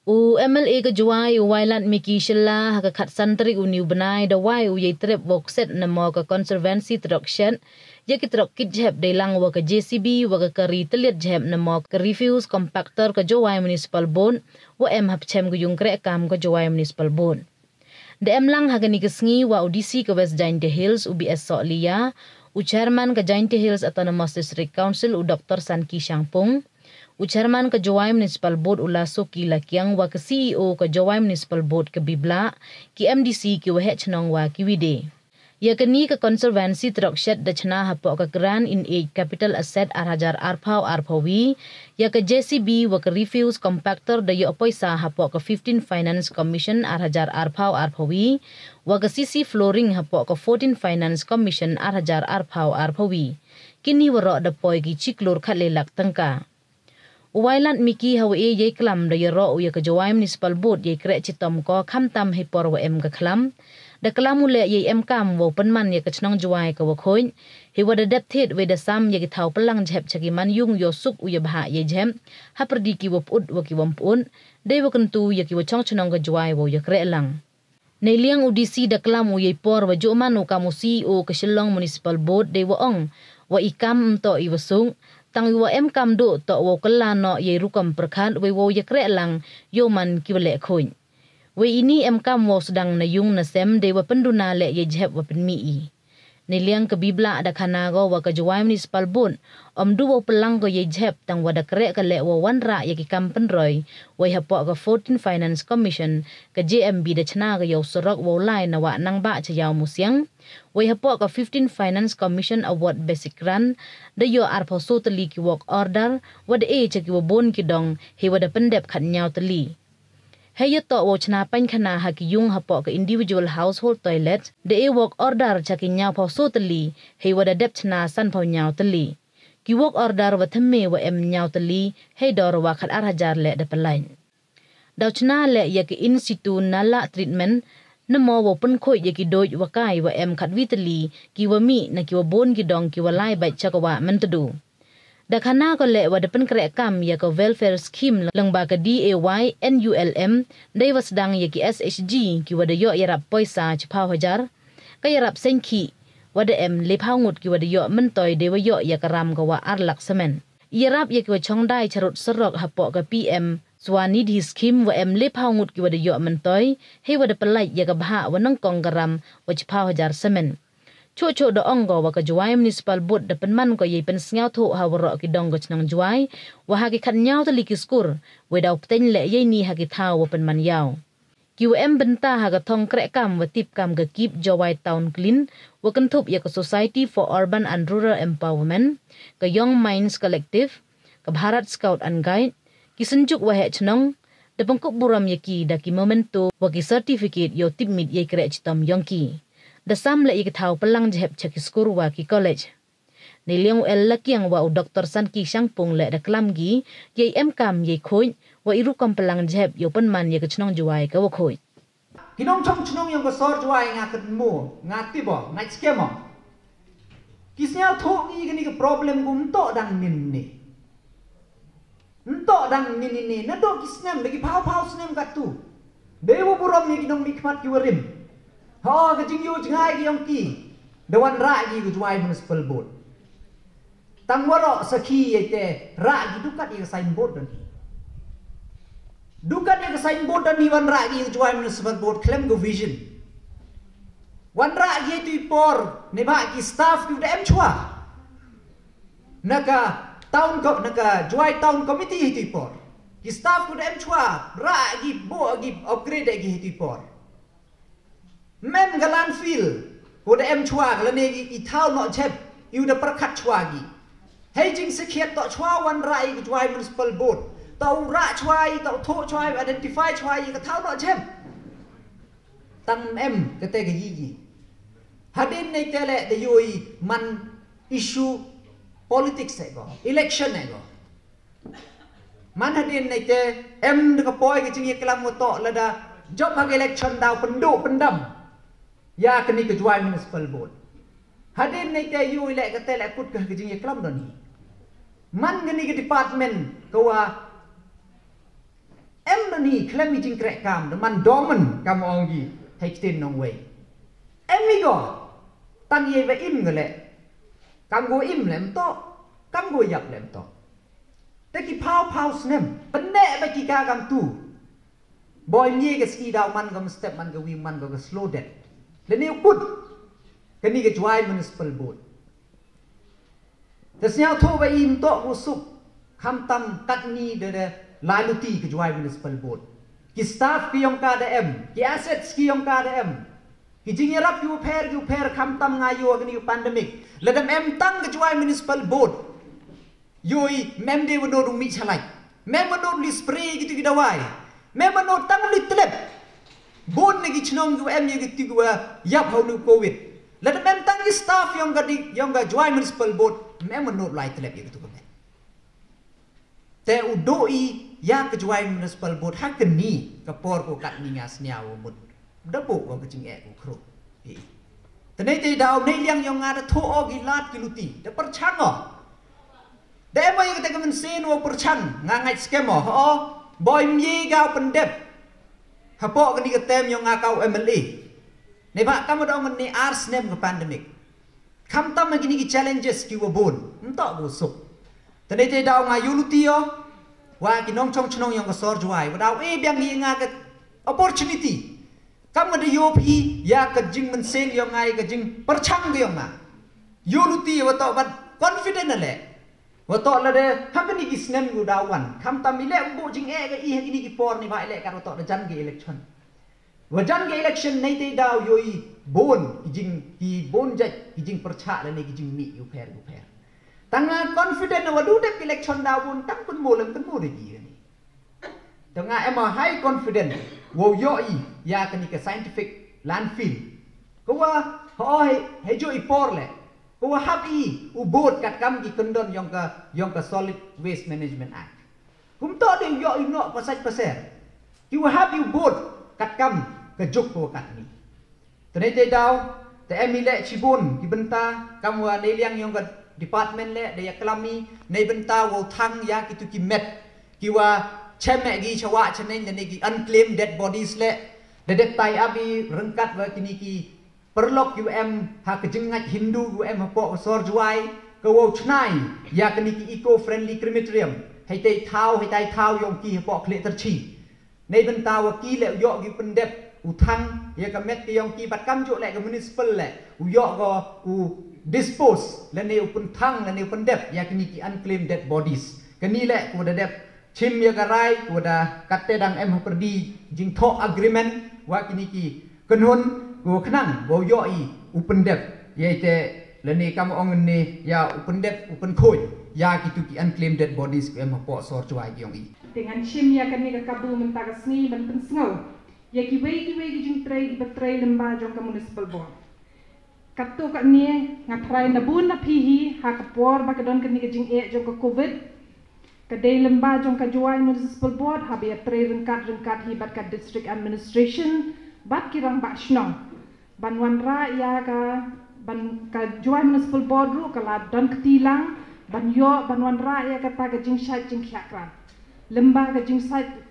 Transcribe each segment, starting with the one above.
MLA ke juai wailat miki shela ka khat santri uniu benai da wai ye trep boxet na mo ka conservancy production ye ki trok kit jhep de lang wa ka JCB wa ka kari tylliat jhep na mo ka refuse compactor ka juai municipal bon wa hap chem gu yung kre kam ka juai municipal bon de lang hagani ka sngi wa audisi ka West Giant Hills UBS Solia chairman ka Giant Hills Autonomous District Council Dr. Sanki Shangpong Chairman ka Jawai Municipal Board Ulaso ki Lakyang wa ka CEO ka Jawai Municipal Board ka Bibla ki MDC ki wahet chnong wa ki wide. Ya kani ka conservancy trokshet da chna hapo ka grand in age capital asset arhajar arpawi ya ka JCB wa ka refuse compactor da yo poisa hapo ka 15 finance commission arhajar arpawi wa ka CC flooring hapo ka 14 finance commission arhajar arpawi. Kini waro da poi ki chiklur khalelak tangka. Wailant miki hawe ye klam da yero uya ka Jawai Municipal Board ye kre chitom ko khamtam he por wa ka klam da klamule ye kam wo penman ye ka chnong Jawai ka wa khoin he wa da thied we da sam ye ki thau pelang jhep chagi man yung yo suk uya bha ye jhem ha perdi ki wo put wa ki wam pun de wa kentu ye ki wa chong chnong ka Jawai wo ye kre lang nei liang udisi da klam ye por wa jo manu ka mu CEO ka Shillong Municipal Board de wa ong wa ikam to i wasung tang wa kam do to wo kala no ye rukam prakhan we wo ye kre lang yo man ki wale khoin we ini kam wo sedang na yung na sem de wa penduna le ye jhep wa penmi I ne liang ka bibla ada khana go wa ka Jawai Municipal Board du wo pelang go ye jhep tang wa da kre ka le wo wanra ye ki kam penroi we ha po ka 14 finance commission ka JMB da chna ga yo sorok wo lai na wa nang ba cha yaw musyang we ha po ka 15 finance commission award basic grant da yo arpo so tali ki work order wa da cha ki wo bon ki dong he wa da pendep khat nyaw tali hey to wo chna pan khana ha ki yung ha po ka individual household toilet de work order cha ki nyaw pho so tali he wa da dep chna san pho nyaw tali ki work order wa thame wa nyaw tali he dor wa khat arhajar le da palain daw chna le ya ki institute nala treatment na mo wo pen khoi ye ki doj wa kai wa khat vitali ki wa mi na ki wa bon ki dong ki wa lai bai cha ka wa man tu da khana ko le wa da pen kre kam ya ka welfare scheme lang ba ka DAY NULM dai was dang ye ki SHG ki wa da yo yarap poisa chpha hajar ka yarap senki wa da le phau ngut ki wa da yo man toy de wa yo ya karam ka wa ar lak semen yarap ye ki wa chong dai charut sorok ha po ka PM Swanidhi scheme wa le phau ngut ki wa da yo man toy he wa da palai ya ka bha wa nang kong garam wa chpha hajar semen Cho do ongo wa ka Jawai Municipal Board da penman ko ye pen sngaw tho ha waro ki dong go chnang Jawai wa ha ki khat nyaw tali ki skur we daw pten le ye ni ha ki thaw wa penman yaw ki wa benta ha ka thong kre kam wa tip kam ga keep Jawai town clean wa kan thup ya ka Society for Urban and Rural Empowerment ka Young Minds Collective ka Bharat Scout and Guide ki senjuk wa he chnong da pangkop buram ye ki da ki momento wa ki certificate yo tip mit ye kre chitom yong ki da sam le ik thau pelang jhep chaki skuru wa ki college ni liang lakiang wa Dr. Sanki Shangpong le da klam gi ye kam ye khoi wa iru kam pelang jhep yo pen man ye ka chnong Jawai ka wa khoi kinong chong chnong yang ko sor Jawai nga kat mo nga ti bo nga skema kisnya tho ni gani ka problem gum to dang nin ni nto dang nin ni na do kisnyam lagi phau snem kat tu dewo buram ni kinong mikmat ki warim ha ka jing yu jingai ki yong ki dewan ra gi ku Jawai Municipal Board tang waro sakhi ye te ra gi dukat ye sign board dan dukat ye sign board dan ni wan ra gi ku Jawai Municipal Board claim go vision wan ra gi tu por ne ba ki staff ku dem chua naka town ko naka Jawai town committee tu por ki staff ku dem chua ra gi bo gi upgrade gi tu por Mem galan feel ko da chua la ne I thau no chep yu da prakhat chua gi hei jing sekhiat to chua wan rai ku Jawai Municipal Board tau ra chua I tau tho chua identify chua I ka thau no chep tang ka te ga yi hadin nei tele de yoi man issue politics e go election e go man hadin nei te de ka poi ga jing ye klam mo to la da job hag election daw pendu pendam ya kini ke Jawai Municipal Board hadin nei te yu le ka te le put ka jing ye klam doni man gani ke department ko wa ni klem mi jing krek kam man domen kam ong gi hektin nong wei mi go tan ye ve im ngale kam go im lem to kam go yap lem to te ki pau snem penne ba ki ka kam tu boy ni ke ski daw man gam step man ga wi man ga slow dead le ni put ke ni ke jwai municipal board te sia tho ba im to go sup kham tam kat ni de laluti ke jwai municipal board ki staff ki yong ka de em ki assets ki yong ka de em ki jing rap yu per kham tam nga yo ni pandemic le dam em tang ke jwai municipal board yoi mem de wono dung mi chalai mem wono li spray gitu ki dawai mem wono tang li tlep bon ni ki chnong yu em ye ki tu yap hau nu covid le dam em tang ki staff yong ga jwai municipal board mem wono lai tlep ye gitu ka te udoi ya ke jwai municipal board hak ni ke por ko kat ni ngas niaw mut dapo ko ke jing e ko kro te nei te daw nei liang yong nga tho o gi lat ki luti de per chang o de mo ye te kan sen o per chang nga ngai scam o ho boy mi ga pendep ha po ke ni ke tem yong nga kau MLA nei ba kam do ngan ni ars nem ke pandemic kham tam gi ni ki challenges ki wo bon nto go sup te nei te daw nga yuluti o wa ki nong chong chnong yong ka sor jwai wa daw e biang hi nga ka opportunity kam de yo phi ya ka jing man sen yong ngai ka jing perchang ge yong na yuluti wa to ban confident le wa to la de ham ni ki snem gu daw wan kham tam mi le bo jing e ga i ni ki por ni ba le ka to de jan ge election wa jan ge election nei te daw yo i bon ki jing ki bon jat ki jing percha le ni ki jing mi yu per tanga confident wa du de election daw bon tang pun mo lem pun mo de gi ni tanga em high confident wo yo i ya ka ni ka scientific landfill ko wa ho he jo i por le ko wa happy u bot kat kam gi kondon yong ka solid waste management act kum to de yo i no pasaj paser ki wa happy u bot kat kam ka juk ko kat ni tene te daw te emile chibun ki benta kam wa ne liang yong ka department le de yaklami nei benta wo thang ya ki tu ki met ki wa cheme gi chawa chane ne gi unclaimed dead bodies le de tai abi rengkat wa kini ki perlok UM ha ke jengat Hindu UM ha po sor juai ko wo chnai ya kini ki eco friendly crematorium hai tai thau yong ki po khle ter chi nei benta wa ki le yo gi pendep u thang ya ka met ki yong ki bat kam jo le ka municipal le u yo go u dispose le ne upun thang le ne upun dep ya kini ki unclaimed dead bodies kani le ko da dep chim ya garai ko da katte dang em perdi jing tho agreement wa kini ki kenhun ko khnang bo yo i upun dep ye te le ne kam ong ne ya upun dep upun khoi ya ki tu ki unclaimed dead bodies ko em po sor chuai ki yong i dengan chim ya kani ka kabu mentagas ni ban pensngau ya ki wei jing trai betrai lemba jong ka municipal board katu kat ni ngatrai na bun na pihi ha kapor ba kadon kan ni jing e jong ka covid ka dei lemba jong ka juai municipal board ha be tre rengkat hi bat ka district administration bat kirang ba snong ban wan ra ya ka ban ka juai municipal board ru ka la don ktilang ban yo ban wan ra ya ka ta ka jing shat jing khakran lemba ka jing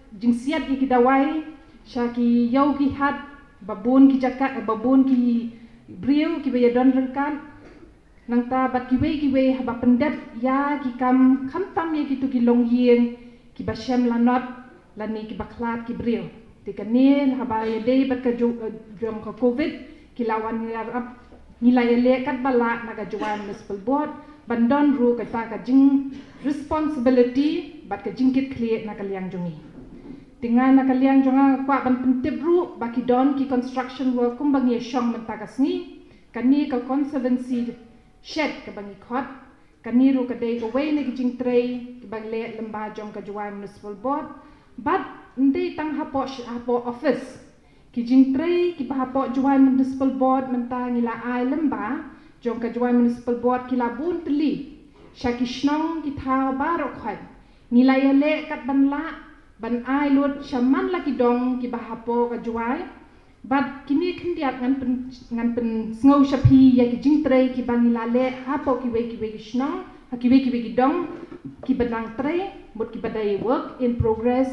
siat ki dawai shaki yau ki hat babun ki jakat babun ki brio ki be don rengkan nang ta bat ki we ha ba pendep ya ki kam tam ye ki tu ki long yeng ki ba shem lanot lani ki baklat ki brio ti kanil ha ba ye dei bat ka jong ka covid ki lawan ni rap nilai le kat bala na ka juan municipal board bandon ru ka ta ka jing responsibility bat ka jingkit clear na ka liang jongi tinggal nak kalian jangan kuat ban pentip ru baki don ki construction work kum bangi shong mentagas ni kani ka conservancy shed ka bangi khot kani ru ka dei ko wei ne ki jing trei ki bang le lemba jong ka juai municipal board but ndei tang hapo office ki jing trei ki ba hapo juai municipal board mentang ila ai lemba jong ka juai municipal board ki la bun tli shaki shnong ki thao baro khot nilai le kat ban la ban ai lut shaman laki dong ki bahapo ka juai bat kini khindiat ngan pen ngau shapi ya ki jingtrei ki bangila le hapo ki we shna ha ki we ki dong ki badang trei mut ki badai work in progress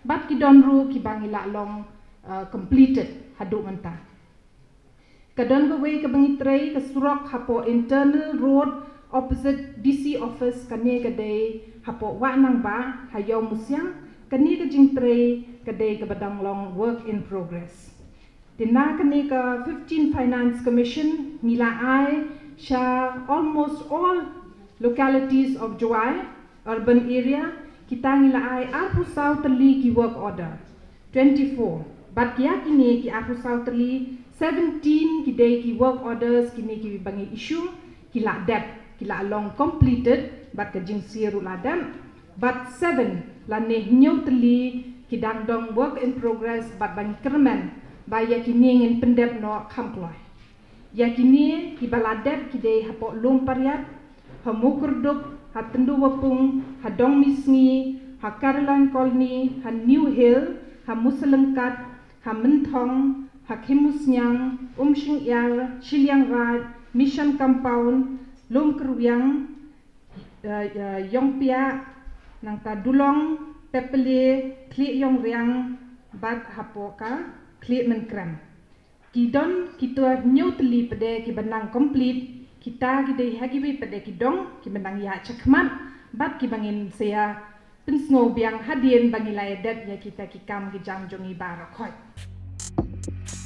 bat ki don ru ki bangi la long completed haduk mentah. Kadon ke way ke bangi tray ke surok hapo internal road opposite DC office kane kedai hapo wa nang ba hayo musyang kani ke jing tray kedai ke badang long work in progress. Dina kani ke 15 Finance Commission mila ai sha almost all localities of Juai urban area kita ngila ai arpu sau terli ki work order 24 but kia kini ki arpu sau terli 17 kidai ki work orders kini ki bangi issue kila debt kila long completed but ke jing siru ladam but 7 la ne nyau terli kidang dong work in progress but bangi kermen ba ya kini ngin pendep no kamploi ya kini ki baladep kidai hapo lom pariat hamukurduk hatendu wapung hadong misngi hakarlan kolni han new hill hamuselengkat hamentong Hakimusnyang, Umshing Yar, Shiliang Rad, Mission Compound, Lom Keruang, Yongpia, Nangta Dulong, Pepele, Kli Yong Riang, Bat Hapoka, Kli Menkram. Kidon kita nyutli pada ki benang complete, kita kita hagiwi pada kidong ki benang ya cekmat, bat ki bangin saya pensngo biang hadien bangilai dat ya kita ki kam ki jang jongi barakoi.